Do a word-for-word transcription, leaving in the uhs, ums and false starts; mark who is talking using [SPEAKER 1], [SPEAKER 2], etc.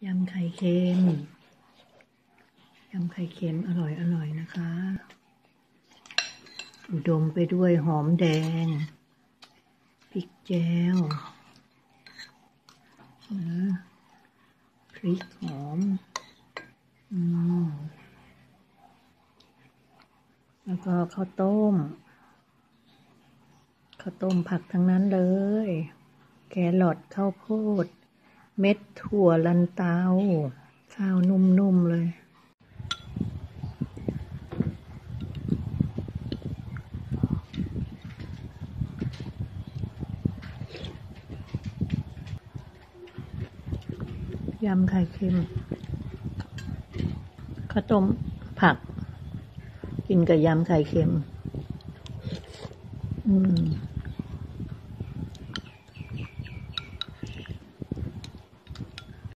[SPEAKER 1] ยำไข่เค็มยำไข่เค็มอร่อยอร่อยนะคะอุดมไปด้วยหอมแดงพริกแจ่วนะพริกหอมอืมแล้วก็ข้าวต้มข้าวต้มผักทั้งนั้นเลยแครอทข้าวโพดเม็ดถั่วลันเตาข้าวนุ่มๆเลยยำไข่เค็มข้าวต้มผักกินกับยำไข่เค็มอืม